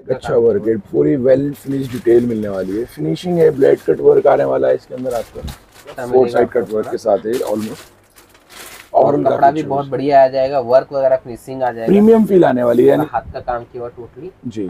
अच्छा वर्क है, पूरी वेल फिनिश डिटेल मिलने वाली है। फिनिशिंग है, ब्लेड कट वर्क आने वाला है इसके अंदर आपका, 4 साइड कट वर्क के साथ है ऑलमोस्ट। और कपड़ा भी बहुत बढ़िया आ जाएगा, वर्क वगैरह फिनिशिंग आ जाएगा, प्रीमियम फील आने वाली है, हाथ का काम किया हुआ टोटली जी।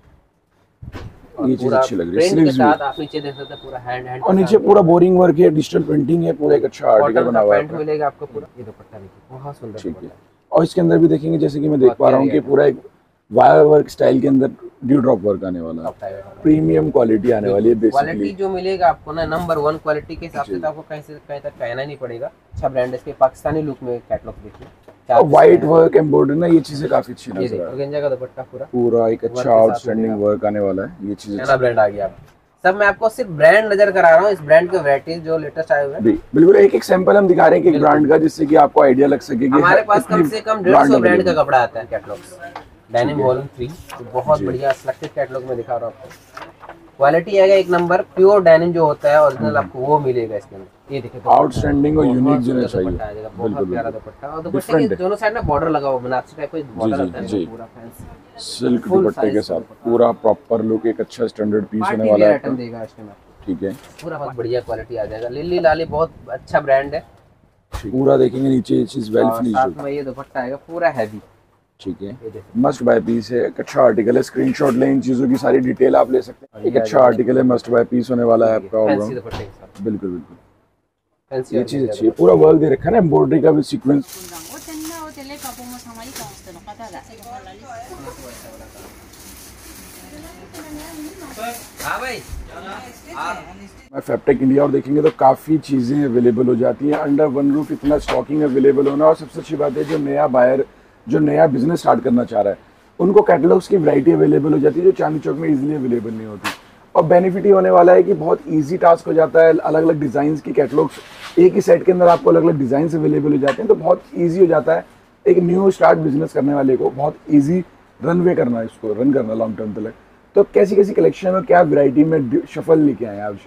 ये चीज अच्छी लग रही है। प्रिंट के साथ आप नीचे देख सकते हैं पूरा हैंड और नीचे पूरा बोरिंग वर्क है, डिजिटल प्रिंटिंग है, पूरा एक अच्छा आर्टिकल बना हुआ है। पैंट मिलेगा आपको पूरा, ये दुपट्टा देखिए बहुत सुंदर ठीक है। और इसके अंदर भी देखेंगे जैसे कि मैं देख पा रहा हूँ कि पूरा एक वायर वर्क स्टाइल के अंदर ड्यू ड्रॉप वर्क आने वाला है, प्रीमियम क्वालिटी आने वाली है। बेसिकली क्वालिटी जो मिलेगा आपको ना नंबर 1 क्वालिटी के हिसाब से, तो आपको कहीं से कहीं तक कहना नहीं पड़ेगा। अच्छा ब्रांड है, इसके पाकिस्तानी लुक में कैटलॉग देखिए, और वाइट वर्क एम्ब्रॉयडरी ना, ये चीजें काफी अच्छी नजर आ रही है। ऑर्गेन्जा का दुपट्टा पूरा एक अच्छा आउटस्टैंडिंग वर्क आने वाला है। ये चीजें नया ब्रांड आ गया। सब मैं आपको सिर्फ ब्रांड नजर करा रहा हूँ, इस ब्रांड के वैरायटीज जो लेटेस्ट आए हुए हैं बिल्कुल एक एक सैंपल हम दिखा रहे हैं कि एक ब्रांड का, जिससे कि आपको आइडिया लग सके कि हमारे पास कम से कम 150 ब्रांड का कपड़ा आता है कैटलॉग्स। डेनिम वॉल्यूम 3 तो बहुत बढ़िया सिलेक्टेड कैटलॉग में दिखा रहा हूँ आपको। क्वालिटी आएगा एक नंबर, प्योर डेनिम जो होता है ओरिजिनल आपको वो मिलेगा इसके अंदर। ये देखिए आउटस्टैंडिंग और यूनिक जो चाहिए, बहुत प्यारा दुपट्टा, और दुपट्टे के दोनों साइड ना बॉर्डर लगा हुआ बनारसी टाइप का बॉर्डर आता है पूरा फैंसी सिल्क दुपट्टे के साथ, पूरा प्रॉपर लुक, एक अच्छा स्टैंडर्ड पीस होने वाला है। देगा इसमें ठीक है, पूरा बहुत बढ़िया क्वालिटी आ जाएगा। लिली लाली बहुत अच्छा ब्रांड है, पूरा देखेंगे नीचे ये चीज वेल फिनिश, साथ में ये दुपट्टा आएगा पूरा हैवी। ठीक है, मस्ट बाय पीस है, एक अच्छा आर्टिकल है। स्क्रीनशॉट लें, इन चीजों की सारी डिटेल आप ले सकते हैं। एक अच्छा आर्टिकल है, मस्ट बाय पीस होने वाला है आपका ऑलराउंड। बिल्कुल बिल्कुल ये चीज अच्छी है, पूरा वर्क दे रखा है ना, एम्ब्रॉयडरी का भी सीक्वेंस। मैं फैब्टेक इंडिया और देखेंगे तो काफ़ी चीज़ें अवेलेबल हो जाती हैं अंडर वन रूफ। इतना स्टॉकिंग अवेलेबल होना, और सबसे अच्छी बात है जो नया बायर, जो नया बिजनेस स्टार्ट करना चाह रहा है, उनको कैटलॉग्स की वैरायटी अवेलेबल हो जाती है जो चांदनी चौक में इजीली अवेलेबल नहीं होती। और बेनिफिट ये होने वाला है कि बहुत इजी टास्क हो जाता है, अलग अलग डिज़ाइन की कैटलॉग्स एक ही सेट के अंदर आपको अलग अलग डिज़ाइन अवेलेबल हो जाते हैं, तो बहुत ईजी हो जाता है एक न्यू स्टार्ट बिजनेस करने वाले को, बहुत ईजी रनवे करना, इसको रन करना लॉन्ग टर्म तक। तो कैसी कैसी कलेक्शन और क्या वैरायटी में शफल लेके आए आप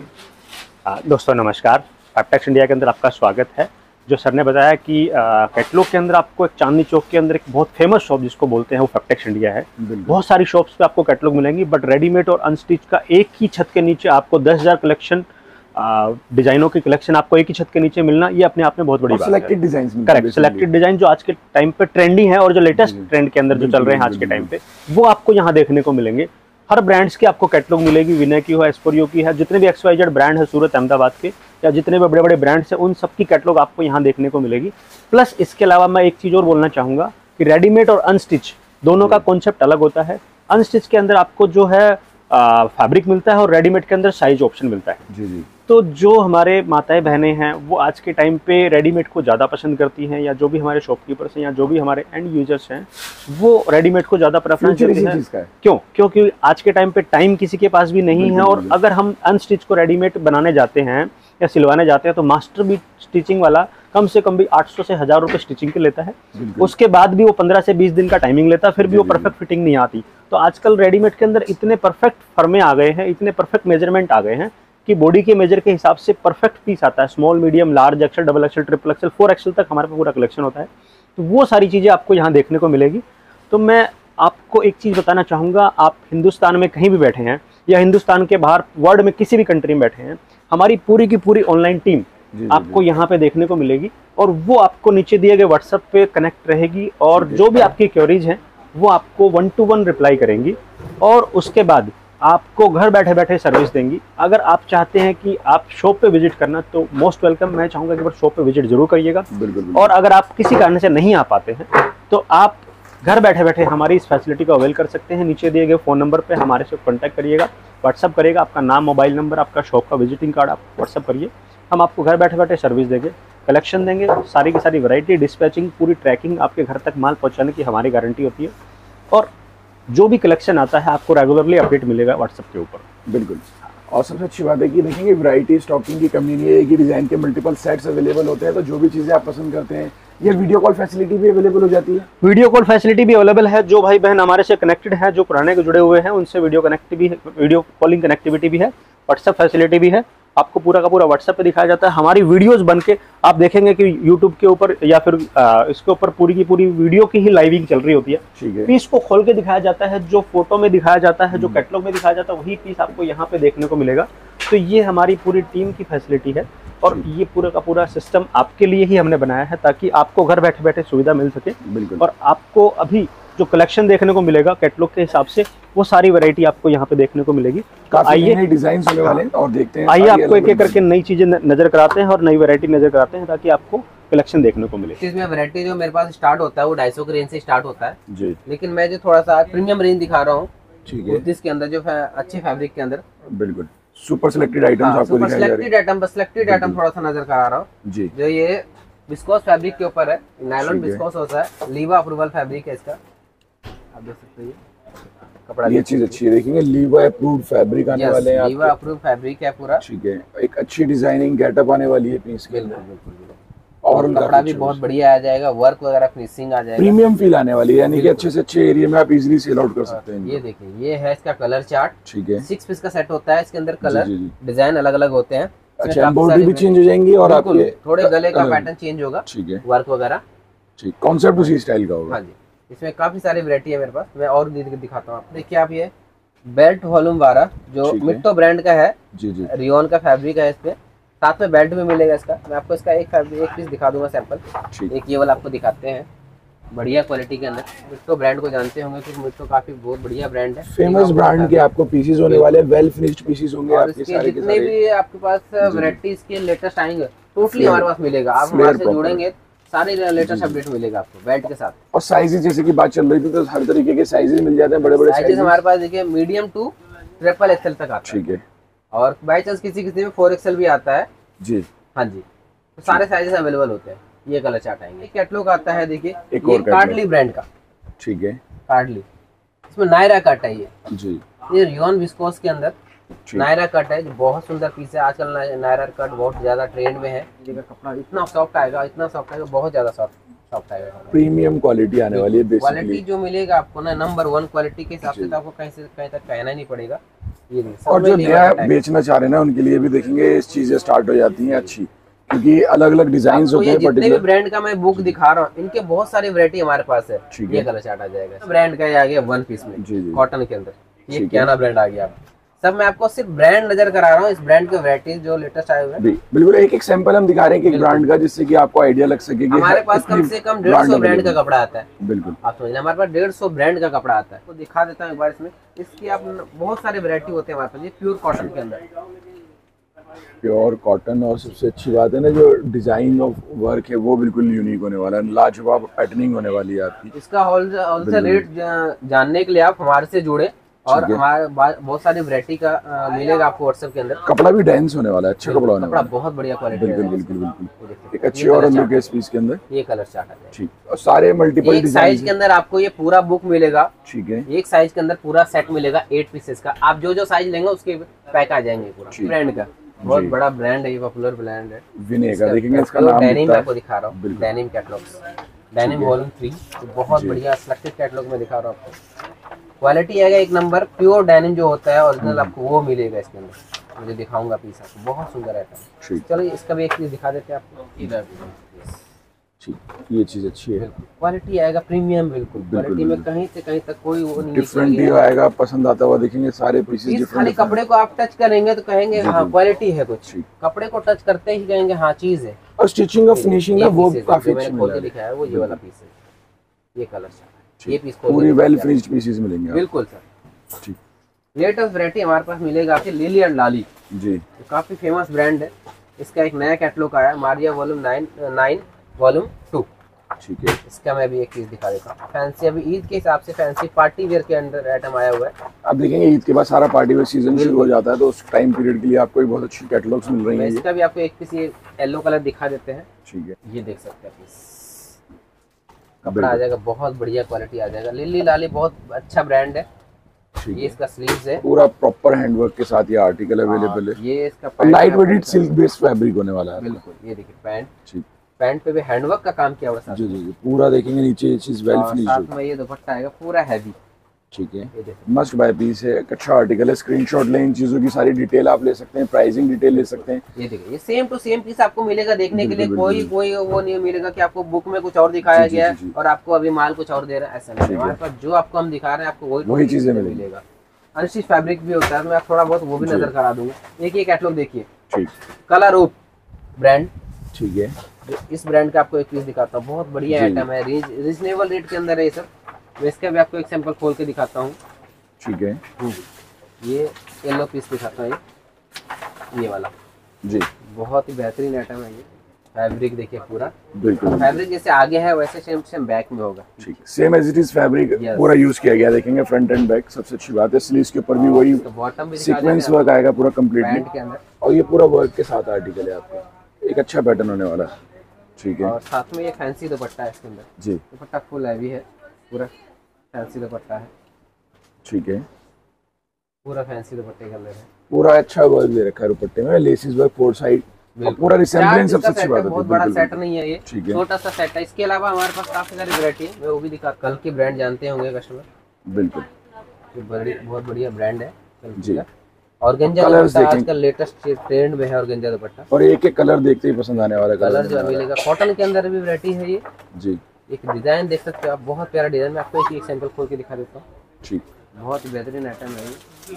बताएंगे? दोस्तों नमस्कार, फैब्टेक इंडिया के अंदर आपका स्वागत है। जो सर ने बताया कि कैटलॉग के अंदर आपको एक चांदनी चौक के अंदर एक बहुत फेमस शॉप जिसको बोलते हैं वो फैब्टेक इंडिया है। बहुत सारी शॉप्स पे आपको कैटलॉग मिलेंगी, बट रेडीमेड और अनस्टिच का एक ही छत के नीचे आपको 10,000 कलेक्शन, डिजाइनों की कलेक्शन आपको एक ही छत के नीचे मिलना, ये अपने आप में बहुत बड़ी बात है। Selected design, correct, selected design जो आज के टाइम पे ट्रेंडी है और जो लेटेस्ट ट्रेंड के अंदर जो चल रहे हैं आज के टाइम पे, वो आपको यहाँ देखने को मिलेंगे। हर ब्रांड्स की आपको कैटलॉग मिलेगी, विनय की हो, एस्पोरियो की है, जितने भी XYZ ब्रांड है सूरत अहमदाबाद के या जितने भी बड़े बड़े ब्रांड्स हैं, उन सब की कैटलॉग आपको यहाँ देखने को मिलेगी। प्लस इसके अलावा मैं एक चीज़ और बोलना चाहूँगा कि रेडीमेड और अनस्टिच दोनों का कॉन्सेप्ट अलग होता है। अनस्टिच के अंदर आपको जो है फैब्रिक मिलता है और रेडीमेड के अंदर साइज ऑप्शन मिलता है। जी। तो जो हमारे माताएं बहनें हैं वो आज के टाइम पे रेडीमेड को ज़्यादा पसंद करती हैं, या जो भी हमारे शॉपकीपर्स हैं या जो भी हमारे एंड यूजर्स हैं वो रेडीमेड को ज़्यादा प्रेफरेंस देते हैं। क्यों? क्योंकि आज के टाइम पे टाइम किसी के पास भी नहीं है, और अगर हम अनस्टिच को रेडीमेड बनाने जाते हैं या सिलवाने जाते हैं तो मास्टर भी स्टिचिंग वाला कम से कम भी 800 से 1000 रुपये स्टिचिंग के लेता है। उसके बाद भी वो 15 से 20 दिन का टाइमिंग लेता है, फिर भी वो परफेक्ट फिटिंग नहीं आती। तो आजकल रेडीमेड के अंदर इतने परफेक्ट फर्में आ गए हैं, इतने परफेक्ट मेजरमेंट आ गए हैं कि बॉडी के मेजर के हिसाब से परफेक्ट पीस आता है। Small, medium, large, XL, double XL, triple XL, 4XL तक हमारे पास पूरा कलेक्शन होता है। तो वो सारी चीज़ें आपको यहाँ देखने को मिलेगी। तो मैं आपको एक चीज़ बताना चाहूँगा, आप हिंदुस्तान में कहीं भी बैठे हैं या हिंदुस्तान के बाहर वर्ल्ड में किसी भी कंट्री में बैठे हैं, हमारी पूरी की पूरी ऑनलाइन टीम आपको यहाँ पे देखने को मिलेगी, और वो आपको नीचे दिए गए व्हाट्सएप पे कनेक्ट रहेगी, और जो भी आपकी क्वेरीज हैं वो आपको 1-to-1 रिप्लाई करेंगी, और उसके बाद आपको घर बैठे बैठे सर्विस देंगी। अगर आप चाहते हैं कि आप शॉप पे विजिट करना, तो मोस्ट वेलकम, मैं चाहूँगा कि शॉप पे विजिट जरूर करिएगा। और अगर आप किसी कारण से नहीं आ पाते हैं तो आप घर बैठे बैठे हमारी इस फैसिलिटी का अवेल कर सकते हैं। नीचे दिए गए फ़ोन नंबर पे हमारे से कॉन्टैक्ट करिएगा, व्हाट्सअप करिएगा, आपका नाम, मोबाइल नंबर, आपका शॉप का विजिटिंग कार्ड आप व्हाट्सअप करिए, हम आपको घर बैठे बैठे सर्विस देंगे, कलेक्शन देंगे, सारी की सारी वैरायटी, डिस्पैचिंग, पूरी ट्रैकिंग, आपके घर तक माल पहुँचाने की हमारी गारंटी होती है। और जो भी कलेक्शन आता है आपको रेगुलरली अपडेट मिलेगा व्हाट्सएप के ऊपर। बिल्कुल। और सबसे अच्छी बात है कि देखेंगे वैरायटी, स्टॉकिंग की कमी नहीं है, एक ही डिज़ाइन के मल्टीपल सेट्स अवेलेबल होते हैं। तो जो भी चीज़ें आप पसंद करते हैं, ये वीडियो कॉल फैसिलिटी भी अवेलेबल हो जाती है। वीडियो कॉल फैसिलिटी भी अवेलेबल है। जो भाई बहन हमारे से कनेक्टेड है, जो पुराने के जुड़े हुए हैं, उनसे वीडियो कॉलिंग कनेक्टिविटी भी है, व्हाट्सएप फैसिलिटी भी है। आपको पूरा का पूरा व्हाट्सएप पे दिखाया जाता है। हमारी वीडियोस बन के आप देखेंगे कि यूट्यूब के ऊपर या फिर इसके ऊपर पूरी की पूरी वीडियो की ही लाइविंग चल रही होती है। ठीक है। पीस को खोल के दिखाया जाता है, जो फोटो में दिखाया जाता है, जो कैटलॉग में दिखाया जाता है, वही पीस आपको यहाँ पे देखने को मिलेगा। तो ये हमारी पूरी टीम की फैसिलिटी है और ये पूरा का पूरा सिस्टम आपके लिए ही हमने बनाया है ताकि आपको घर बैठे बैठे सुविधा मिल सके। बिल्कुल। और आपको अभी जो कलेक्शन देखने को मिलेगा कैटलॉग के हिसाब से, वो सारी वैरायटी आपको यहाँ पे देखने को मिलेगी। आइए नए डिजाइन होने वाले हैं और देखते हैं। आइए आपको एक एक करके नई चीजें नजर कराते हैं और नई वैरायटी नजर कराते हैं ताकि आपको कलेक्शन देखने को मिले। इसमें वैरायटी जो मेरे पास स्टार्ट होता है वो 250 की रेंज से स्टार्ट होता है जी। लेकिन मैं जो थोड़ा सा प्रीमियम रेंज दिखा रहा हूँ, ठीक है, इसके अंदर जो अच्छे फैब्रिक के अंदर बिल्कुल सुपर सिलेक्टेड आइटम्स आपको दिखाए जा रहे हैं। सिलेक्टेड आइटम थोड़ा सा नजर करा रहा हूँ जी। जो ये विस्कोस फैब्रिक के ऊपर है, नायलॉन विस्कोस होता है, लीवा अप्रूवल फैब्रिक है इसका, आप देख सकते हैं कपड़ा। ये चीज अच्छी है, देखेंगे लीवा अप्रूव्ड फैब्रिक आने वाले हैं। लीवा अप्रूव्ड फैब्रिक है पूरा, ठीक है। एक अच्छी डिजाइनिंग गेटअप आने वाली है पीस के। बिल्कुल। और कपड़ा भी बहुत बढ़िया आ जाएगा, वर्क वगैरह फिनिशिंग आ जाएगा, प्रीमियम फील आने वाली है, यानी कि अच्छे से अच्छे एरिया में आप इजीली सेल आउट कर सकते हैं। ये देखिए, ये है इसका कलर चार्ट। ठीक है। 6 पीस का सेट होता है, इसके अंदर कलर डिजाइन अलग अलग होते हैं। अच्छा, एम्ब्रॉयडरी भी चेंज हो जाएंगी और आपके थोड़े गले का पैटर्न चेंज होगा। ठीक है। वर्क वगैरह ठीक, कॉन्सेप्ट उसी स्टाइल का होगा। हाँ जी। इसमें काफी सारी वैरायटी है मेरे पास, मैं और दिखाता हूँ आपको। देखिए आप, ये बेल्ट वॉल्यूम 12 जो मिट्टो ब्रांड का है जी जी, रियोन का फैब्रिक है, इस पे साथ में बेल्ट भी मिलेगा इसका। मैं आपको इसका एक पीस दिखा दूंगा सैंपल। एक ये वाला आपको दिखाते हैं, बढ़िया क्वालिटी के अंदर। मिट्टो ब्रांड को जानते होंगे क्योंकि मिट्टो काफी बहुत बढ़िया ब्रांड है, फेमस ब्रांड के आपको पीसेस होने वाले, वेल फिनिश्ड पीसेस होंगे आपके सारे के जितने भी आपके पास वैरायटीज के लेटेस्ट आएंगे टोटली हमारे पास मिलेगा। आप हमारे से जुड़ेंगे, सारे लेटेस्ट अपडेट मिलेगा आपको बेल्ट के साथ। और साइजेस जैसे की बात चल रही थी तो हर तरीके के साइजेस मिल जाते हैं, बड़े बड़े साइजेस हमारे पास देखिए मीडियम टू ट्रिपल एक्सएल तक आता है। ठीक है। और बाई चांस किसी में 4XL भी आता है जी। हाँ जी, तो सारे साइजेस अवेलेबल होते हैं। ये कलर चार्ट आएंगे। कैटलॉग आता है देखिए, ये कार्डली ब्रांड का। ठीक है। कार्डली, इसमें नायरा कट है ये जी। ये रियोन विस्कोस के अंदर नायरा कट है, जो बहुत सुंदर पीस है। आजकल नायरा कट बहुत ज्यादा ट्रेंड में है। कपड़ा इतना सॉफ्ट आएगा, इतना सॉफ्ट आएगा, बहुत ज्यादा सॉफ्ट आएगा। प्रीमियम क्वालिटी आने वाली है बेसिकली। क्वालिटी जो मिलेगा आपको ना, नंबर 1 क्वालिटी के हिसाब से, तो आपको कहीं से कहीं तक कहना ही नहीं पड़ेगा। ये और जो नया बेचना चाह रहे हैं ना, उनके लिए भी देखेंगे इस चीजें स्टार्ट हो जाती हैं अच्छी, क्योंकि अलग अलग डिजाइन होते हैं। जितने भी ब्रांड का मैं बुक दिखा रहा हूँ, इनके बहुत सारी वैरायटी हमारे पास है। ये कलर चार्ट आ जाएगा ब्रांड का, आ गया 1 पीस में कॉटन के अंदर। ये क्या ना ब्रांड आ गया आप सब। मैं आपको सिर्फ ब्रांड नजर करा रहा हूँ, इस ब्रांड के वैरायटीज जो लेटेस्ट आए हुए हैं। बिल्कुल एक एक सैंपल हम दिखा रहे हैं कि ब्रांड का, जिससे कि आपको आइडिया लग सके कि हमारे पास कम से कम 150 ब्रांड का कपड़ा आता है। बिल्कुल, आप समझ लें, हमारे पास 150 ब्रांड का कपड़ा आता है। तो दिखा देता हूँ एक बार इसमें। इसकी आप बहुत सारे वैरायटी होते हैं हमारे पास। ये प्योर कॉटन के अंदर, प्योर कॉटन। और सबसे अच्छी बात है ना, जो डिजाइन ऑफ वर्क है वो बिल्कुल यूनिक होने वाला है, लाजवाब पैटर्निंग होने वाली है आपकी। इसका होलसेल रेट जानने के लिए आप हमारे से जुड़े, और हमारे बहुत सारी वैरायटी का मिलेगा आपको व्हाट्सएप के अंदर। कपड़ा भी डेंस होने वाला है, अच्छा कपड़ा होने वाला है, बहुत बढ़िया क्वालिटी। बिल्कुल बिल्कुल बिल्कुल। एक अच्छी और लुक है इस पीस के अंदर। ये कलर चार्ट है ठीक, और सारे मल्टीपल डिजाइन साइज के अंदर आपको ये पूरा बुक मिलेगा। ठीक है। एक साइज के अंदर पूरा सेट मिलेगा 8 पीसेस का। आप जो साइज लेंगे उसके पैक आ जाएंगे पूरा। ब्रांड का बहुत बड़ा ब्रांड है, ये पॉपुलर ब्रांड है विनय का। देखेंगे इसका नाम, डेनिम आपको दिखा रहा हूँ, डेनिम कैटलॉग्स, डेनिम वॉल्यूम 3, बहुत बढ़िया सिलेक्टेड कैटलॉग में दिखा रहा हूँ आपको। क्वालिटी आएगा एक नंबर, प्योर डेनिम जो होता है ओरिजिनल, आपको वो मिलेगा इसके अंदर। मुझे दिखाऊंगा पीस आपको, बहुत सुंदर आइटम। चलो इसका भी एक चीज दिखा देते हैं आपको। इधर ठीक, ये चीज अच्छी है। क्वालिटी आएगा प्रीमियम, बिल्कुल क्वालिटी में कहीं से कहीं तक कोई वो नहीं डिफरेंट ही आएगा, पसंद आता हुआ देखेंगे सारे पीसेस डिफरेंट। खाली कपड़े को आप टच करेंगे तो कहेंगे हाँ क्वालिटी है कुछ, कपड़े को टच करते ही कहेंगे हाँ चीज है। और स्टिचिंग और फिनिशिंग वो काफी अच्छा खोल के दिखाया है, वो ये वाला पीस है। ये कलर चार्ट, ये पीस पूरी वेल फिनिश्ड पीसेस मिलेंगे। बिल्कुल सर। ठीक, लेटेस्ट वैरायटी हमारे पास मिलेगा आपकी लिली एंड लाली जी, तो काफी फेमस ब्रांड है। इसका एक नया कैटलॉग आया, मारिया वॉल्यूम 9 वॉल्यूम 2। ठीक है, इसका मैं भी एक चीज दिखा देता हूँ। फैंसी अभी ईद के हिसाब से फैंसी पार्टी वेयर के अंदर आइटम आया हुआ है। अब देखेंगे ईद के बाद सारा पार्टी वेयर सीजन शुरू हो जाता है, तो उस टाइम पीरियड के लिए आपको बहुत अच्छी कैटलॉग्स मिल रही हैं। इसका भी आपको एक पीस येलो कलर दिखा देते हैं। ठीक है, ये देख सकते हैं पीस, कपड़ा आ जाएगा बहुत बढ़िया क्वालिटी आ जाएगा। लिली लाली बहुत अच्छा ब्रांड है। ये इसका स्लीव्स है, पूरा प्रॉपर हैंडवर्क के साथ ये आर्टिकल अवेलेबल है। ये इसका light weighted silk based fabric होने वाला है। बिल्कुल, ये देखिए पैंट, ठीक, पैंट पे भी हैंडवर्क का काम किया हुआ है। जी जी जी, पूरा देखेंगे नीचे चीज वेल फिनिश्ड। साथ में ये दुपट्टा आएगा पूरा हैवी, ठीक है, ये देखो मस्ट बाय पीस है, एक अच्छा आर्टिकल है। स्क्रीनशॉट लें, इन चीज़ों की सारी डिटेल आप ले सकते हैं, प्राइसिंग डिटेल ले सकते हैं। ये देखिए, ये सेम टू सेम पीस आपको मिलेगा देखने के लिए। बिल्कुल, कोई बिल्कुल। कोई वो नहीं मिलेगा कि आपको बुक में कुछ और दिखाया जी, गया जी, जी। है और आपको अभी माल कुछ और दे रहा है, ऐसा नहीं। ठीक है। हमारे पास जो आपको हम दिखा रहे हैं आपको वही वही चीज़ें मिलेगा। अनस्टिच फैब्रिक भी होता है, मैं थोड़ा बहुत वो भी जी। नजर करा दूंगा। एक ही कैटलॉग देखिए, ठीक, कलर रूप ब्रांड, ठीक है, इस ब्रांड का आपको एक पीस दिखाता हूँ। बहुत बढ़िया जी। आइटम है, रीजनेबल रेट के अंदर है ये सब। मैं इसका भी आपको एक सैंपल खोल के दिखाता हूँ। ठीक है ये येलो पीस दिखाता हूँ, ये वाला जी, बहुत ही बेहतरीन आइटम है। ये फैब्रिक देखिए पूरा, बिल्कुल फैब्रिक जैसे आगे है वैसे सेम सेम बैक में होगा। ठीक, same as it is fabric Yes. पूरा यूज किया गया, देखेंगे फ्रंट एंड बैक। सबसे अच्छी बात है स्लीव्स के ऊपर भी वही बॉटम भी सीक्वेंस वर्क आएगा पूरा कंप्लीटली, पैंट के अंदर, और ये पूरा वर्क के साथ आर्टिकल है आपका, एक अच्छा पैटर्न होने वाला है। ठीक है और साथ में ये फैंसी दुपट्टा है इसके अंदर। जी, दुपट्टा फुल हैवी है, पूरा फैंसी दुपट्टा है, ठीक है, पूरा फैंसी दुपट्टे के अंदर है। पूरा अच्छा वर्क दे रखा है दुपट्टे में, लेसिस वर्क फोर साइड, और पूरा रिसेंबलेंस सबसे अच्छी बात है। बहुत बड़ा सेट नहीं है ये, ठीक है। छोटा सा सेट है। इसके अलावा हमारे पास काफी सारी वैरायटी है, मैं वो भी दिखा। कल की ब्रांड जानते होंगे कस्टमर, बिल्कुल ये बहुत बढ़िया ब्रांड है कल्कि जी। का। ऑर्गेंजा कलर्स दुपट्टा देखें। आजकल लेटेस्ट ट्रेंड में है, ऑर्गेंजा दुपट्टा। और एक एक कलर देखते ही पसंद आने वाला कलर जो कलर मिलेगा, कॉटन के अंदर भी वैरायटी है ये। जी, एक डिजाइन देख सकते हो आप, बहुत प्यारा डिजाइन। मैं आपको एक सैंपल खोल के दिखा देता हूँ। ठीक, बहुत ही बेहतरीन आइटम है ये।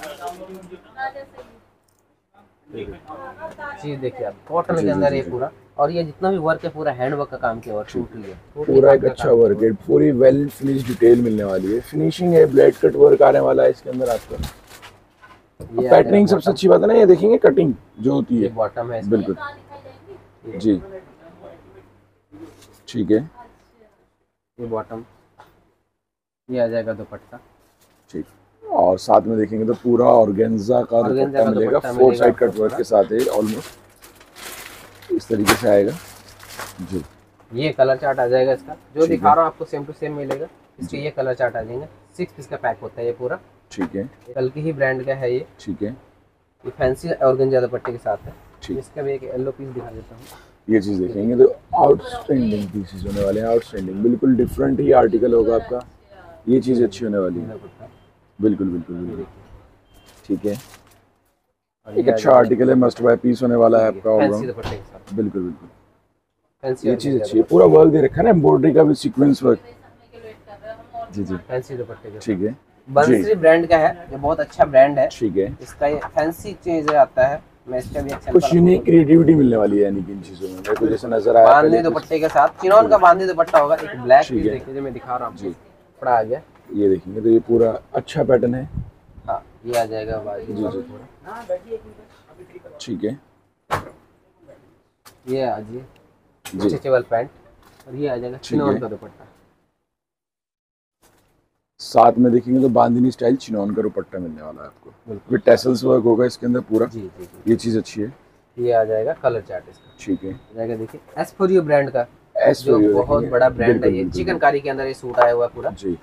चीज देखिए आप, कॉटन जी, के अंदर जी, ये जी। पूरा, और ये जितना भी वर्क है पूरा हैंड वर्क का काम किया हुआ, टोटली है, पूरा एक अच्छा वर्क है, पूरी वेल फिनिश डिटेल मिलने वाली है, फिनिशिंग है, ब्लेड कट वर्क आने वाला है इसके अंदर आपका। ये पैटर्निंग सबसे अच्छी बात है ना, ये देखेंगे कटिंग जो होती ये है, बॉटम है इसमें। बिल्कुल जी, ठीक है, ये बॉटम, ये आ जाएगा दुपट्टा। ठीक, और साथ में देखेंगे तो पूरा ऑर्गेन्जा का दुपट्टा मिलेगा, फोर साइड कट वर्क के साथ है, ऑलमोस्ट इस तरीके से आएगा जी। ये कलर चार्ट आ जाएगा इसका, जो दिखा रहा हूँ आपको सेम टू सेम मिलेगा। इसके ये कलर चार्ट आ जाएंगे, 6 पीस का पैक होता है ये पूरा। ठीक है, कल की ही ब्रांड का है ये। ठीक है, ये फैंसी ऑर्गेंजा दुपट्टे के साथ है। ठीक। इसका भी एक येलो पीस दिखा देता हूँ। ये चीज देखेंगे तो आउटस्टैंडिंग पीसेस होने वाले हैं, आउटस्टैंडिंग, बिल्कुल डिफरेंट ही आर्टिकल होगा आपका। ये चीज अच्छी होने वाली है, दुपट्टा बिल्कुल बिल्कुल बिल्कुल, ठीक है, और एक ये आ अच्छा जाएगा आर्टिकल है, मस्ट बाय पीस होने वाला है आपका फैंसी ऑलराउंड, दुपट्टे के साथ। बिल्कुल बिल्कुल। फैंसी ये चीज अच्छी है, पूरा वर्क दे रखा है ना, एम्ब्रॉयडरी का भी सीक्वेंस वर्क। जी जी, फैंसी दुपट्टे के साथ। ठीक है, बंसरी ब्रांड का है, ये बहुत अच्छा ब्रांड है। ठीक है, इसका ये फैंसी चीज आता है। मैं इसका भी एक कुछ यूनिक क्रिएटिविटी मिलने वाली है यानी कि इन चीजों में, मेरे को जैसे नजर आया बांधनी पहले दुपट्टे के साथ, चिनोन का बांधनी दुपट्टा होगा। एक ब्लैक ठीक पीस है। देखिए जो मैं दिखा रहा हूँ जी। आपको, कपड़ा आ गया। ये देखेंगे तो ये पूरा अच्छा पैटर्न है, हाँ, ये आ जाएगा बाजू जी, जी। पूरा। ठीक है ये आ जाइए जी, स्ट्रेचेबल पैंट, और ये आ जाएगा ठीक चिनोन है। का दुपट्टा। साथ में देखेंगे तो बांधनी स्टाइल चिनॉन का दुपट्टा मिलने वाला है आपको, बिल्कुल। विद टैसल्स वर्क होगा इसके अंदर पूरा। जी जी जी। ये चीज अच्छी है, ये आ जाएगा कलर चार्ट इसका, ठीक है, आ जाएगा देखिए एस फॉर यू ब्रांड का, एस जो फॉर यू बहुत देखेंगे। बड़ा ब्रांड है। बिल्कुल, ये बिल्कुल, चिकनकारी के अंदर ये सूट आया हुआ है पूरा, जी,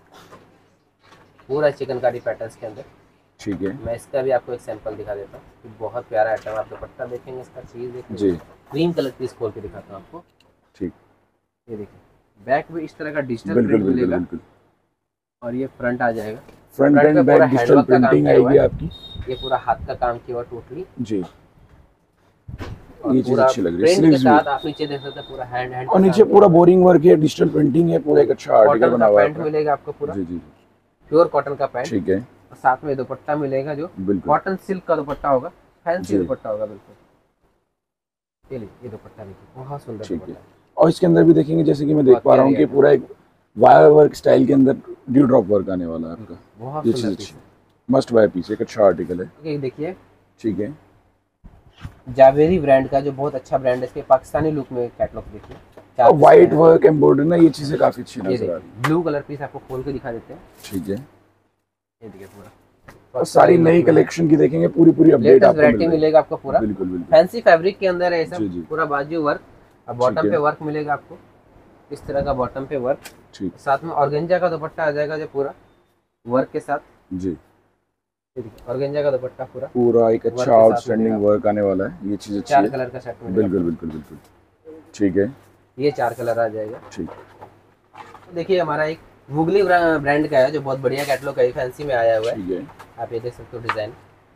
पूरा चिकनकारी पैटर्न्स के अंदर। ठीक है, मैं इसका भी आपको एक सैंपल दिखा देता हूँ। बहुत प्यारा आइटम, आप दुपट्टा देखेंगे, इसका चीज देखेंगे। जी, क्रीम कलर पीस खोल के दिखाता हूँ आपको। ठीक, ये देखिए, बैक भी इस तरह का डिजिटल बिल्कुल प्रिंट बिल्कुल मिलेगा, बिल्कुल। और ये फ्रंट आ जाएगा। फ्रंट फ्रंट एंड पे बैक पूरा डिजिटल हैंडवर्क का काम प्रिंटिंग किया हुआ आएगी है। आपकी, ये पूरा हाथ का काम किया हुआ टोटली, जी, और ये चीज पूरा अच्छी लग रही है। प्रिंट के स्लीव्स साथ भी, आप नीचे देख सकते हैं पूरा हैंड और नीचे पूरा बोरिंग वर्क है, डिजिटल प्रिंटिंग है, पूरा एक अच्छा आर्टिकल कॉटन बना का हुआ है पैंट आपका। मिलेगा आपको पूरा, जी जी, प्योर कॉटन का पैंट, ठीक है, और साथ में दुपट्टा मिलेगा जो बिल्कुल, कॉटन सिल्क का दुपट्टा होगा, फैंसी जी। दुपट्टा होगा बिल्कुल। ये लीजिए, ये दुपट्टा देखिए, बहुत सुंदर ठीक है। दुपट्टा। और इसके अंदर भी देखेंगे जैसे कि मैं देख बहुत पा रहा हूँ प्यारी कि पूरा एक वायर वर्क स्टाइल के अंदर ड्यू ड्रॉप वर्क आने वाला है आपका। बहुत ये चीज सुंदर अच्छी पीस है, मस्ट बाय पीस, एक अच्छा आर्टिकल है, है। ये देखिए, ठीक है, जावेरी ब्रांड का, जो बहुत अच्छा ब्रांड है। इसके पाकिस्तानी लुक में कैटलॉग देखिए, और वाइट वर्क एम्ब्रॉयडरी ना, ये चीजें काफी अच्छी ये नजर आ देखिए, रही ब्लू कलर पीस आपको खोल के दिखा देते हैं। है, ठीक है। ये देखिए पूरा, और सारी नई कलेक्शन की देखेंगे, पूरी पूरी अपडेट लेटेस्ट आपको वैरायटी मिल रही है। मिलेगा आपको पूरा, बिल्कुल बिल्कुल, फैंसी फैब्रिक के अंदर है ये जी, जी। सब। पूरा बाजू वर्क और बॉटम ठीक पे है। वर्क मिलेगा आपको, इस तरह का बॉटम पे वर्क। ठीक, साथ में ऑर्गेंजा का दुपट्टा आ जाएगा जो पूरा वर्क के साथ। जी, ये देखिए, ऑर्गेंजा का दुपट्टा पूरा पूरा एक वर्क अच्छा के साथ आउटस्टैंडिंग मिलेगा। वर्क आने वाला है, ये चीज अच्छी 4 है, कलर का सेट मिलेगा। बिल्कुल बिल्कुल बिल्कुल, ठीक है, ये 4 कलर आ जाएगा। ठीक, तो देखिए, हमारा एक वुगली ब्रांड का है, जो बहुत बढ़िया कैटलॉग है, फैंसी में आया हुआ है। ठीक है, आप ये देख सकते हो डिजाइन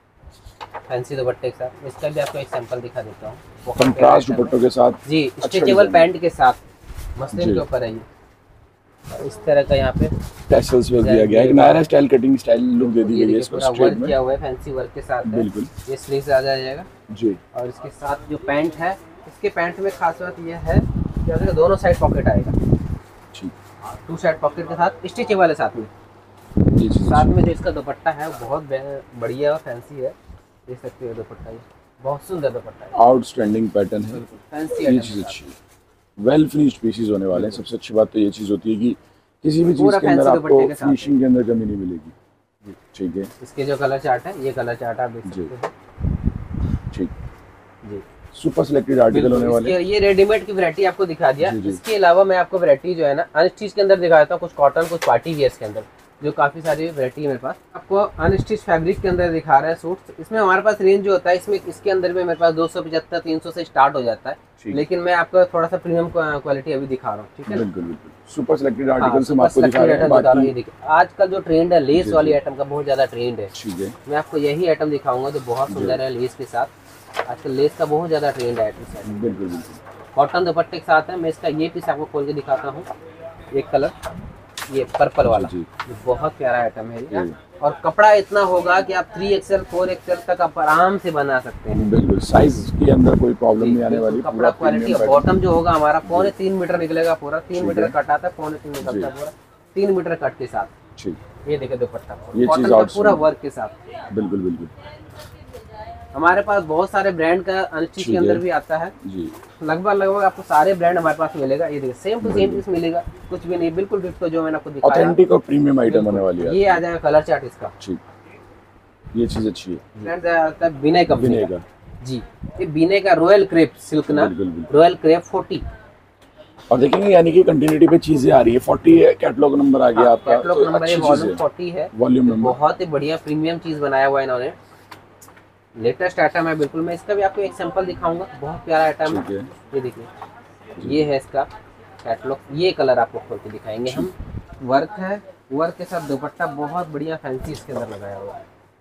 फैंसी दुपट्टे के साथ। इसका भी आपको एक सैंपल दिखा देता हूँ, कंट्रास्ट दुपट्टों के साथ जी, स्ट्रेचेबल पैंट के साथ मसलिन के ऊपर है ये। इस तरह का यहाँ पे टैसल्स वर्क दिया गया है, एक नया स्टाइल कटिंग स्टाइल लुक दे दी गई है इसको, स्ट्रेट वर्क में किया हुआ है, फैंसी वर्क के साथ है। बिल्कुल, ये स्लीव्स आ जाएगा जी। और इसके साथ जो पैंट है, इसके पैंट में खास बात ये है कि दोनों साइड पॉकेट आएगा, ठीक, 2 साइड पॉकेट के साथ, स्ट्रेचेबल है साथ में। ये चीज साथ में जो इसका दुपट्टा है वो बहुत बढ़िया और फैंसी है, देख सकते हो दुपट्टा, ये बहुत सुंदर दुपट्टा है, आउटस्टैंडिंग पैटर्न है, फैंसी ये चीज अच्छी है, वेल फिनिश्ड पीसेस होने वाले हैं। सबसे अच्छी बात तो ये चीज होती है कि किसी भी चीज के अंदर आपको फिनिशिंग के अंदर कमी नहीं मिलेगी। ठीक है, इसके जो कलर चार्ट है, ये कलर चार्ट आप देख सकते हो, ठीक जी। सुपर सिलेक्टेड आर्टिकल होने वाले हैं। ये रेडीमेड की वैरायटी आपको दिखा दिया। इसके अलावा मैं आपको वैरायटी जो है ना अनस्टिच के अंदर दिखाता हूँ, कुछ कॉटन, कुछ पार्टी वेयर्स के अंदर, जो काफी सारी वैरायटी है मेरे पास। आपको अनस्टिच फैब्रिक के अंदर दिखा रहा है सूट। इसमें हमारे पास रेंज जो होता है, इसमें इसके अंदर में मेरे पास 275 300 से स्टार्ट हो जाता है, लेकिन मैं आपको थोड़ा सा प्रीमियम क्वालिटी अभी दिखा रहा हूँ। ठीक है, बिल्कुल बिल्कुल सुपर सिलेक्टेड आर्टिकल्स हम आपको दिखा रहे हैं। ये देखिए, आजकल जो ट्रेंड है लेस वाली आइटम का बहुत ज्यादा ट्रेंड है। ठीक है, मैं आपको यही आइटम दिखाऊंगा जो बहुत सुंदर है लेस के साथ। आजकल लेस का बहुत ज्यादा ट्रेंड है। बिल्कुल बिल्कुल कॉटन दुपट्टे के साथ है। मैं इसका ये पीस आपको खोल के दिखाता हूँ, एक कलर, ये पर्पल वाला, ये बहुत प्यारा आइटम है ये। और कपड़ा इतना होगा कि आप 3XL 4XL तक आप आराम से बना सकते हैं। बिल्कुल, साइज के अंदर कोई प्रॉब्लम नहीं आने वाली। कपड़ा क्वालिटी, बॉटम जो होगा हमारा 3.25 मीटर निकलेगा पूरा, 3 मीटर कट आता है, 3.25 निकलता है पूरा, 3 मीटर कट के साथ। ठीक, ये देखिए दुपट्टा, ये कॉटन का पूरा वर्क के साथ। बिल्कुल बिल्कुल। हमारे पास बहुत सारे ब्रांड का अनस्टिच के अंदर भी आता है जी। लगभग आपको सारे ब्रांड हमारे पास मिलेगा। ये देखिए सेम टू सेम पीस मिलेगा, कुछ भी नहीं, बिल्कुल डिट्टो जो मैंने आपको दिखाया, ऑथेंटिक और प्रीमियम आइटम होने वाली है। ये आ जाएगा कलर चार्ट इसका, ठीक, ये चीज अच्छी है। ब्रांड आता है विनय कंपनी का जी। ये विनय का रॉयल क्रेप सिल्क ना, रॉयल क्रेप 40। और देखेंगे यानी कि कंटिन्यूटी पे चीजें आ रही है। 40 कैटलॉग नंबर आ गया आपका, कैटलॉग नंबर है, वॉल्यूम 40 है, वॉल्यूम नंबर। बहुत ही बढ़िया प्रीमियम चीज बनाया हुआ है इन्होंने, लेटेस्ट आइटम है बिल्कुल। मैं इसका भी आपको एक सैंपल दिखाऊंगा, बहुत प्यारा आइटम है। ये देखिए, ये है इसका कैटलॉग, ये कलर आपको खोल के दिखाएंगे हम। वर्क है, वर्क के साथ दुपट्टा बहुत बढ़िया फैंसी इसके अंदर लगाया हुआ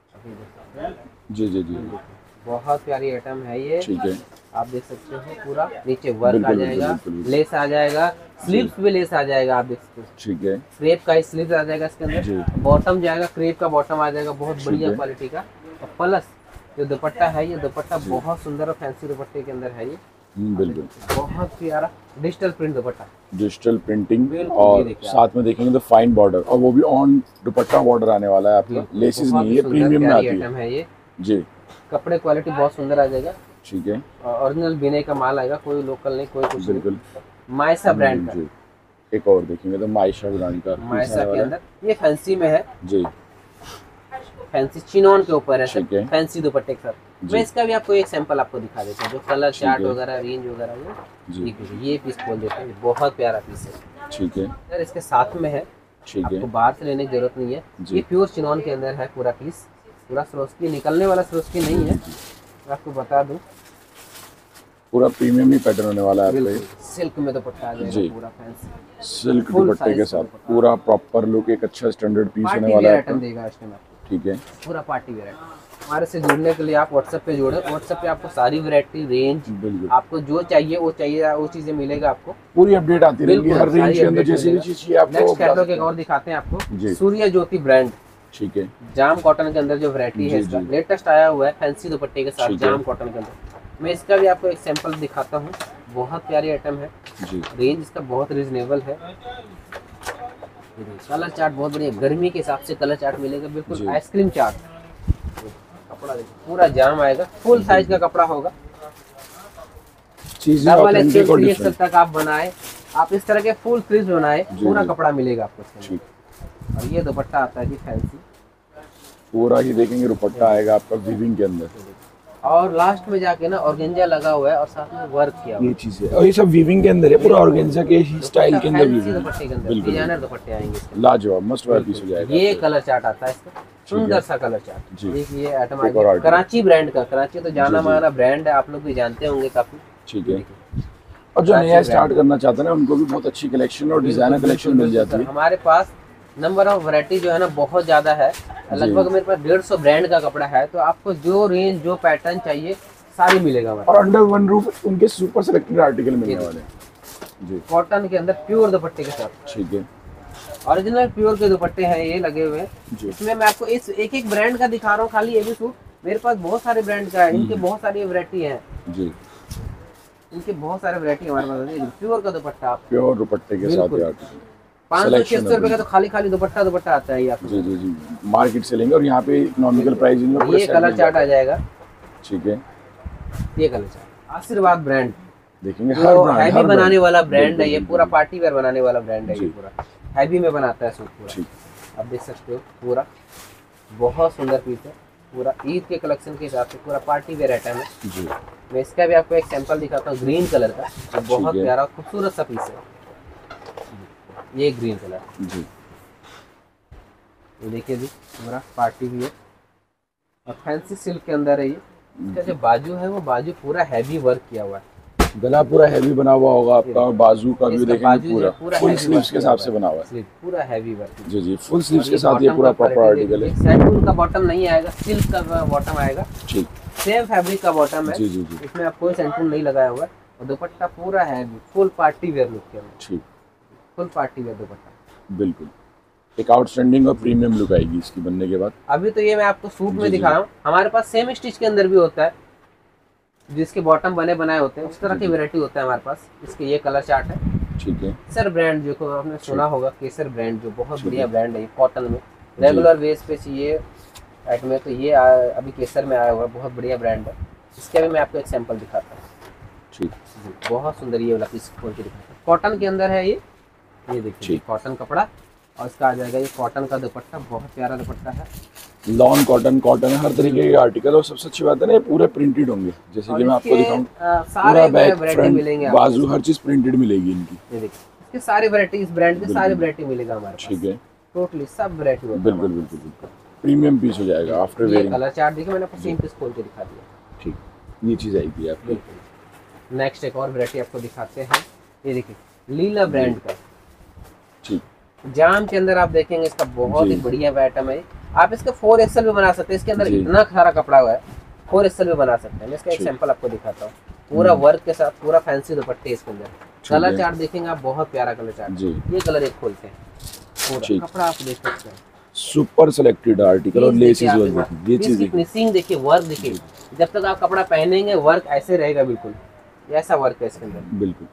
है। जी जी जी, बहुत प्यारी आइटम है ये, ठीक है। आप देख सकते हो पूरा नीचे वर्क आ जाएगा, लेस आ जाएगा, स्लीव्स भी लेस आ जाएगा, आप देख सकते हो, ठीक है। क्रेप का स्लीव्स आ जाएगा इसके अंदर, बॉटम जाएगा क्रेप का बॉटम आ जाएगा, बहुत बढ़िया क्वालिटी का। और प्लस जो दुपट्टा है, ये दुपट्टा बहुत सुंदर और फैंसी दुपट्टे के अंदर है ये, बिल्कुल बहुत प्यारा डिजिटल प्रिंट दुपट्टा, डिजिटल प्रिंटिंग, और साथ में देखेंगे तो फाइन बॉर्डर, और वो भी ऑन दुपट्टा बॉर्डर आने वाला है आपका, लेसेस नहीं है, प्रीमियम में आती है ये जी। कपड़े क्वालिटी बहुत सुंदर आ जाएगा, ठीक है। ओरिजिनल विनय का माल आएगा, कोई लोकल नहीं, कोई कुछ, बिल्कुल मायसा ब्रांड का। एक और देखेंगे तो मायसा ब्रांड का, मायसा के अंदर ये फैंसी में है जी, फैंसी चिनॉन के ऊपर है, फैंसी दुपट्टे के साथ। मैं इसका भी आपको एक सैंपल आपको दिखा देता हूँ, जो कलर चार्ट वगैरह रेंज वगैरह ये पीस खोल देते हैं, बहुत प्यारा पीस है, ठीक है सर। इसके साथ में है, ठीक है, आपको बाहर से लेने की जरूरत नहीं है, ये प्योर चिनॉन के अंदर है पूरा पीस, पूरा सरोस्की निकलने वाला सरोस्की नहीं है, मैं आपको बता दूं, पूरा प्रीमियम ही पैटर्न होने वाला है आपका। सिल्क में दुपट्टा आ जाएगा, पूरा फैंसी सिल्क दुपट्टे के साथ, पूरा प्रॉपर लुक, एक अच्छा स्टैंडर्ड पीस होने वाला है, आइटम देगा इसमें, ठीक है, पूरा पार्टी वेयर। हमारे से जुड़ने के लिए आप व्हाट्सएप पे जुड़े, व्हाट्सएप पे आपको सारी वैरायटी रेंज, आपको जो चाहिए वो चीजें मिलेगा, आपको पूरी अपडेट आती रहेगी हर रेंज के अंदर, जैसी भी चीज चाहिए आपको। नेक्स्ट कैटलॉग एक और दिखाते हैं आपको, सूर्य ज्योति ब्रांड, ठीक है, जाम कॉटन के अंदर जो वैरायटी है इसका लेटेस्ट आया हुआ है, फैंसी दुपट्टे के साथ जाम कॉटन के अंदर। मैं इसका भी आपको एक सैंपल दिखाता हूँ, बहुत प्यारी आइटम है जी, रेंज इसका बहुत रीजनेबल है। कलर चार्ट बहुत बढ़िया, गर्मी के हिसाब से कलर चार्ट मिलेगा, बिल्कुल आइसक्रीम चार्ट। कपड़ा देखो पूरा जाम आएगा, फुल साइज का कपड़ा होगा, तक आप बनाए, आप इस तरह के फुल स्लीव्स बनाए, पूरा कपड़ा मिलेगा आपको। और ये दुपट्टा आता है जी फैंसी, पूरा ही देखेंगे दुपट्टा आएगा आपका वीविंग के अंदर, और लास्ट में जाके ना ऑर्गेंजा लगा हुआ है और साथ में वर्क किया हुआ है, ये चीज है। और ये सब वीविंग के अंदर है, पूरा ऑर्गेंजा के स्टाइल के अंदर वीविंग, दुपट्टे के अंदर डिजाइनर दुपट्टे आएंगे, लाजवाब मस्ट वेयर पीस हो जाएगा। ये कलर चार्ट आता है इसका, सुंदर सा कलर चार्ट। ये आइटम आएगा कराची ब्रांड का, कराची तो जाना माना ब्रांड है, आप लोग भी जानते होंगे काफी, ठीक है। और जो नया स्टार्ट करना चाहते हैं ना, उनको भी बहुत अच्छी कलेक्शन और डिजाइनर कलेक्शन मिल जाती है हमारे पास। नंबर ऑफ वैरायटी जो है ना बहुत ज्यादा है, लगभग मेरे पास 150 ब्रांड का कपड़ा है, तो आपको जो रेंज जो पैटर्न चाहिए सारी मिलेगा। और अंडर वन रूफ उनके सुपर सिलेक्टेड आर्टिकल मिलने वाले हैं जी। कॉटन के अंदर प्योर दुपट्टे के साथ, ठीक है, ओरिजिनल प्योर के दुपट्टे हैं ये लगे हुए। इसमें मैं आपको इस एक एक ब्रांड का दिखा रहा हूँ, खाली ये भी सूट मेरे पास बहुत सारे ब्रांड का है, इनके बहुत सारी वैरायटी है जी, इनके बहुत सारे वैरायटी हमारे पास। प्योर का दुपट्टा, प्योर दुपट्टे के साथ 500-600 रुपए का तो खाली दुपट्टा आता है आपको। जी जी जी, मार्केट से लेंगे और यहाँ पे इकोनॉमिकल प्राइस इनमें। ये कलर चार्ट आ जाएगा, ठीक है, ये कलर चार्ट आशीर्वाद ब्रांड देखेंगे, हैवी बनाने वाला ब्रांड है ये, पूरा पार्टी वेयर बनाने वाला ब्रांड है ये, पूरा हैवी में बनाता है सूट पूरा। आप देख सकते हो पूरा बहुत सुंदर पीस है, पूरा ईद के कलेक्शन के हिसाब से पूरा पार्टी वेयर आइटम है जी। मैं इसका भी आपको एक सैंपल दिखाता हूँ, ग्रीन कलर का, जो बहुत प्यारा खूबसूरत सा पीस है। ये ग्रीन कलर जी, देखिए जी पूरा पार्टी वेयर और फैंसी सिल्क के अंदर है ये। इसका जो बाजू है वो बाजू पूरा हैवी वर्क किया हुआ है, गला पूरा हैवी बना हुआ होगा आपका, और बाजू का भी देखेंगे पूरा फुल स्लीव्स के हिसाब से बना हुआ है, पूरा हैवी वर्क जी जी, फुल स्लीव्स के साथ ये पूरा प्रॉपर आर्टिकल है। सैटिन का बॉटम नहीं आएगा, सिल्क का बॉटम आएगा, ठीक, सेम फैब्रिक का बॉटम है जी जी जी, इसमें आप कोई सैटिन नहीं लगाया हुआ है, और दुपट्टा पूरा heavy full party wear look के अंदर, ठीक, फुल पार्टी वेयर दुपट्टा, बिल्कुल एक आउटस्टैंडिंग और प्रीमियम लुक आएगी इसकी बनने के बाद। अभी तो ये मैं आपको सूट में दिखा रहा हूँ, हमारे पास सेम स्टिच के अंदर भी होता है, जिसके बॉटम बने बनाए होते हैं, उस तरह की वैरायटी होता है हमारे पास। इसके ये कलर चार्ट है, ठीक है, केसर ब्रांड जो आपने सुना होगा, केसर ब्रांड जो बहुत बढ़िया ब्रांड है, कॉटन में रेगुलर बेस पे चाहिए आइटम में, तो ये अभी केसर में आया हुआ है, बहुत बढ़िया ब्रांड है। इसका भी मैं आपको एक सैंपल दिखाता हूँ, ठीक, बहुत सुंदर ये वाला पीस खोल के दिखाता हूँ। कॉटन के अंदर है ये देखिए कॉटन कपड़ा, और इसका आ जाएगा ये कॉटन का दुपट्टा, बहुत प्यारा दुपट्टा है, लॉन कॉटन, कॉटन हर तरीके के आर्टिकल। और सबसे अच्छी बात है ना, ये पूरे प्रिंटेड होंगे, जैसे कि मैं आपको दिखाऊं, पूरा बैक फ्रंट बाजू हर चीज प्रिंटेड मिलेगी इनकी। ये देखिए इसके सारे वैरायटी, इस ब्रांड के सारे वैरायटी मिलेगा हमारे पास, ठीक है, टोटली सब वैरायटी होगा, बिल्कुल बिल्कुल बिल्कुल प्रीमियम पीस हो जाएगा आफ्टर वेयरिंग। कलर चार्ट देखिए मैंने आपको सेम पीस खोल के दिखा दिया, ठीक, ये चीज आएगी आपकी। बिल्कुल नेक्स्ट एक और वैरायटी आपको दिखाते हैं, ये देखिए लीला ब्रांड का, ठीक, जाम के अंदर आप देखेंगे इसका बहुत ही बढ़िया आइटम है। आप इसका 4XL भी बना सकते हैं, इसके अंदर इतना सारा कपड़ा हुआ है, 4XL भी बना सकते हैं। मैं इसका एक सैंपल आपको दिखाता हूँ, पूरा वर्क के साथ पूरा फैंसी दुपट्टे इसके अंदर। कलर चार्ट देखेंगे आप, बहुत प्यारा कलर चार्ट, ये कलर एक खोलते हैं, पूरा कपड़ा आप देख सकते हैं, सुपर सिलेक्टेड आर्टिकल और लेसेस वर्क, ये चीज फिनिशिंग देखिए, वर्क देखिए, जब तक आप कपड़ा पहनेंगे वर्क ऐसे रहेगा, बिल्कुल ऐसा वर्क है इसके अंदर, बिल्कुल।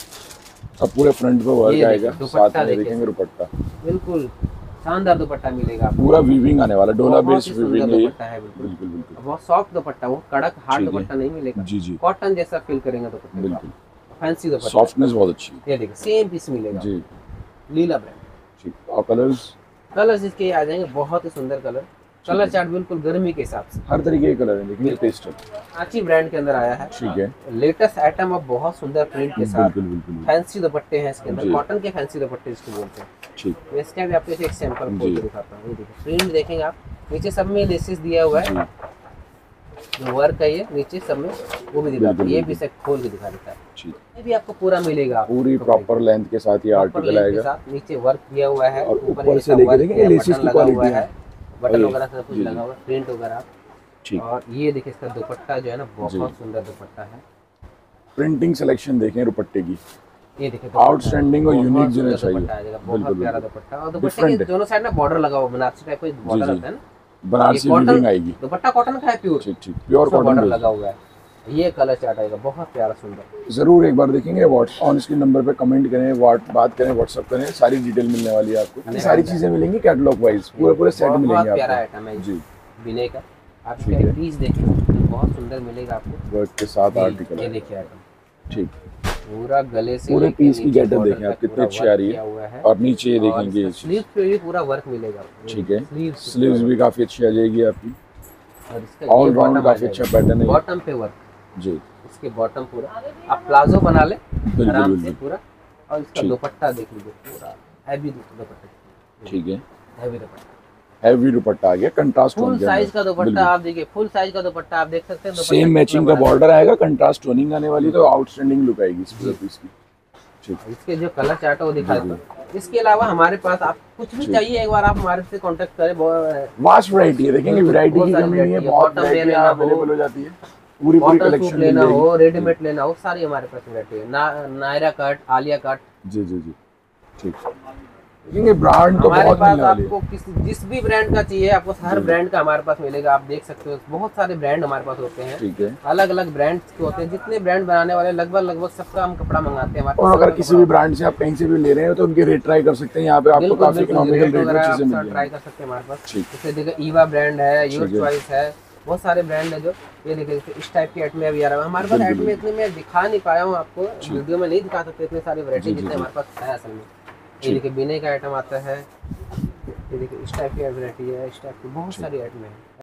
अब पूरे फ्रंट पे वर्क आएगा, साथ में देखेंगे दुपट्टा, बिल्कुल शानदार दुपट्टा मिलेगा, पूरा वीविंग आने वाला, डोला बेस वीविंग है, दुपट्टा है बिल्कुल बिल्कुल, बहुत सॉफ्ट दुपट्टा, वो कड़क हार्ड दुपट्टा नहीं मिलेगा जी जी, कॉटन जैसा फील करेंगे दुपट्टे, बिल्कुल फैंसी दुपट्टा, सॉफ्टनेस बहुत अच्छी है। ये देखिए सेम पीस मिलेगा जी, लीला ब्रांड, ठीक। और कलर्स इसके आ जाएंगे बहुत ही सुंदर कलर, कलर चार्ट बिल्कुल गर्मी के हिसाब से, हर तरीके के कलर है, देखिए पेस्टल आची ब्रांड के अंदर आया है, ठीक है, लेटेस्ट आइटम अब बहुत सुंदर प्रिंट के साथ, बिल्कुल फैंसी दुपट्टे हैं इसके अंदर, कॉटन के फैंसी दुपट्टे इसको बोलते हैं, ठीक। इसका भी आपको एक सैंपल खोल के दिखाता हूं, ये देखिए प्रिंट देखेंगे आप, नीचे सब में लेसेस दिया हुआ है, जो वर्क है ये नीचे सब में वो भी दिखाता है, ये भी सब खोल के दिखा देता है, ठीक। ये भी आपको पूरा मिलेगा, पूरी प्रॉपर लेंथ के साथ ये आर्टिकल आएगा, नीचे वर्क किया हुआ है, और ऊपर से लेके देखेंगे लेसेस की क्वालिटी है, बटन वगैरह सब कुछ लगा हुआ है, प्रिंट वगैरह, ठीक। और ये देखिए इसका दुपट्टा जो है ना, बहुत सुंदर दुपट्टा है, प्रिंटिंग सिलेक्शन देखें दुपट्टे की, ये देखिए आउटस्टैंडिंग और यूनिक जो है चाहिए, बहुत प्यारा दुपट्टा, और दुपट्टे के दोनों साइड ना बॉर्डर लगा हुआ, बनारसी टाइप का बॉर्डर होता है ना, बनारसी वीविंग आएगी, दुपट्टा कॉटन का है प्योर, ठीक ठीक, प्योर कॉटन लगा हुआ है, ये कलर चार्ट आएगा बहुत प्यारा सुंदर। जरूर एक बार देखेंगे, ऑन स्क्रीन नंबर पे कमेंट करें, बात करें, व्हाट्सएप करें, सारी डिटेल मिलने वाली है आपको, सारी चीजें मिलेंगी कैटलॉग वाइज, पूरे सेट मिलेंगे आपको, प्यारा आइटम है जी, बिने का आप इसका पीस देखिए, बहुत सुंदर मिलेगा आपको वर्क के साथ आर्टिकल, ये देखिए आइटम, ठीक, पूरा गले से पूरे पीस की गेटअप देखें आप कितनी अच्छी आ रही है, और नीचे देखेंगे स्लीव पे भी पूरा वर्क मिलेगा, ठीक है, स्लीव्स भी काफी अच्छी आ जाएगी आपकी, और इसका ऑल राउंड काफी अच्छा पैटर्न है, बॉटम पे वर्क जी, इसके बॉटम पूरा आप प्लाजो बना ले आराम से पूरा, और इसका दुपट्टा देख लीजिए पूरा हैवी दुपट्टा, ठीक है, हैवी दुपट्टा आ गया, कंट्रास्ट फुल साइज का दुपट्टा आप देखिए, फुल साइज का दुपट्टा आप देख सकते हैं, सेम मैचिंग का बॉर्डर आएगा, कंट्रास्ट टोनिंग आने वाली, तो आउटस्टैंडिंग लुक आएगी इस पूरे पीस की, इसके जो कलर चार्ट है वो दिखा देता हूँ। इसके अलावा हमारे पास आप कुछ भी चाहिए एक बार आप हमारे से कांटेक्ट करें। वास्ट वैरायटी है, देखेंगे वैरायटी की कमी नहीं है, बहुत वैरायटी अवेलेबल हो जाती है। पूरी कलेक्शन लेना हो, रेडीमेड लेना हो, सारी हमारे पास वैरायटी है। Naira cut, Alia cut. जी जी जी ठीक। देखेंगे ब्रांड तो हमारे बहुत पास मिलने वाली है। आपको जिस भी ब्रांड का चाहिए आपको हर ब्रांड का हमारे पास मिलेगा। आप देख सकते हो बहुत सारे ब्रांड हमारे पास होते हैं। ठीक है। अलग अलग ब्रांड्स के होते हैं, जितने ब्रांड बनाने वाले लगभग सबका हम कपड़ा मंगाते हैं। और अगर किसी भी ब्रांड से आप कहीं से भी ले रहे हैं तो उनके रेट ट्राई कर सकते हैं। यहाँ पे आपको काफी इकोनॉमिकल रेट में चीजें मिल ट्राई कर सकते हैं हमारे पास। ठीक। जैसे देखिए ईवा ब्रांड है, योर चॉइस है, बहुत सारे ब्रांड है। जो ये देखिए इस टाइप की एट में अभी आ रहा है हमारे पास। एट में इतने मैं दिखा नहीं पाया हूँ आपको, वीडियो में नहीं दिखा सकते इतने सारी वैरायटी जितने हमारे पास है असल में। ये देखिए बिने का आइटम आता है, ये देखिए इस टाइप की वैरायटी है, इस टाइप की बहुत सारी आइटम है।